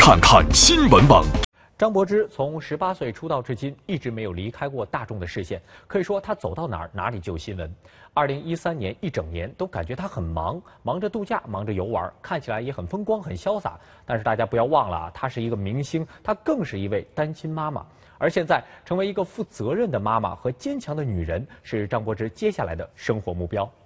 看看新闻网。 张柏芝从18岁出道至今，一直没有离开过大众的视线。可以说，她走到哪儿，哪里就有新闻。2013年一整年都感觉她很忙，忙着度假，忙着游玩，看起来也很风光、很潇洒。但是大家不要忘了啊，她是一个明星，她更是一位单亲妈妈。而现在，成为一个负责任的妈妈和坚强的女人，是张柏芝接下来的生活目标。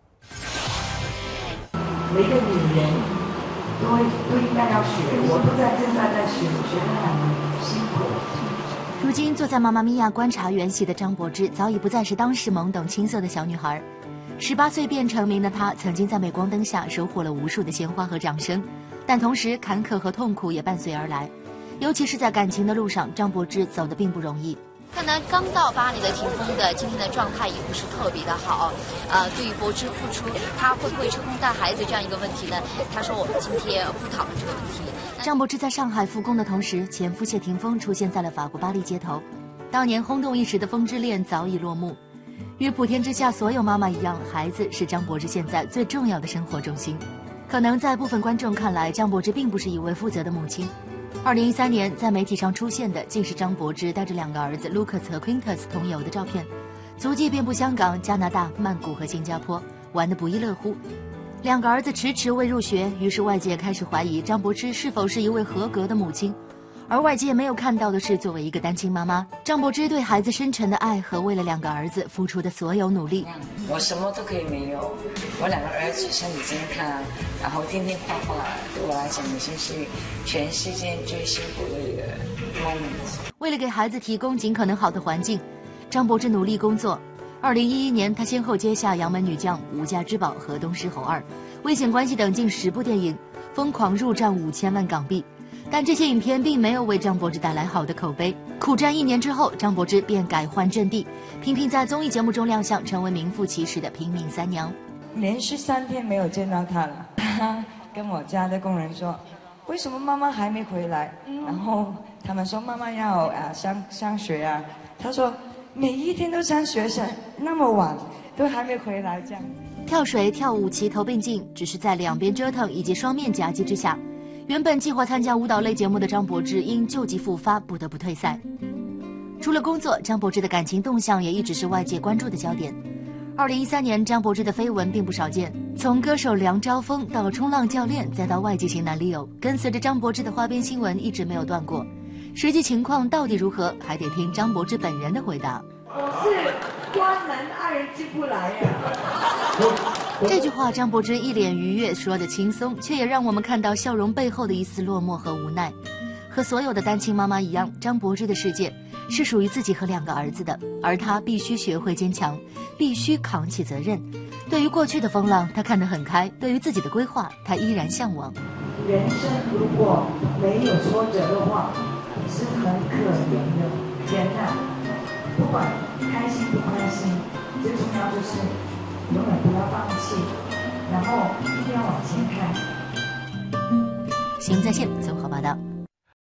每个女人都应该要学，我正在学，学得很辛苦。 如今坐在妈妈咪呀观察园戏的张柏芝，早已不再是当时懵懂青涩的小女孩。18岁便成名的她，曾经在镁光灯下收获了无数的鲜花和掌声，但同时坎坷和痛苦也伴随而来。尤其是在感情的路上，张柏芝走得并不容易。 看来刚到巴黎的霆锋的今天的状态也不是特别的好，对于柏芝复出，他会不会抽空带孩子这样一个问题呢？他说我们今天不讨论这个问题。 张柏芝在上海复工的同时，前夫谢霆锋出现在了法国巴黎街头。当年轰动一时的风之恋早已落幕。与普天之下所有妈妈一样，孩子是张柏芝现在最重要的生活重心。可能在部分观众看来，张柏芝并不是一位负责的母亲。2013年，在媒体上出现的竟是张柏芝带着2个儿子 Lucas 和 Quintus 同游的照片，足迹遍布香港、加拿大、曼谷和新加坡，玩得不亦乐乎。2个儿子迟迟未入学，于是外界开始怀疑张柏芝是否是一位合格的母亲。而外界没有看到的是，作为一个单亲妈妈，张柏芝对孩子深沉的爱和为了2个儿子付出的所有努力。 我什么都可以没有，我2个儿子身体健康，然后天天画画，对我来讲已经是全世界最幸福的一个 moment。 为了给孩子提供尽可能好的环境，张柏芝努力工作。2011年，她先后接下《杨门女将》《无价之宝》和《东施侯2》《危险关系》等近10部电影，疯狂入账5000万港币。但这些影片并没有为张柏芝带来好的口碑。苦战1年之后，张柏芝便改换阵地，频频在综艺节目中亮相，成为名副其实的拼命三娘。 连续3天没有见到他了，他跟我家的工人说：“为什么妈妈还没回来？”然后他们说妈妈要上学啊。他说每一天都上学，那么晚都还没回来这样。 跳水、跳舞齐头并进，只是在两边折腾以及双面夹击之下。原本计划参加舞蹈类节目的张柏芝因旧疾复发，不得不退赛。除了工作，张柏芝的感情动向也一直是外界关注的焦点。2013年，张柏芝的绯闻并不少见，从歌手梁钊峰到冲浪教练，再到外籍型男 Leo， 跟随着张柏芝的花边新闻一直没有断过。实际情况到底如何，还得听张柏芝本人的回答。 我是关门爱人进不来呀。 这句话张柏芝一脸愉悦，说得轻松，却也让我们看到笑容背后的一丝落寞和无奈。和所有的单亲妈妈一样，张柏芝的世界是属于自己和2个儿子的，而她必须学会坚强，必须扛起责任。对于过去的风浪，她看得很开；对于自己的规划，她依然向往。 人生如果没有挫折的话，是很可怜的。人啊，不管开心不开心，最重要就是永远不要放弃，然后一定要往前看。 新闻在线综合报道。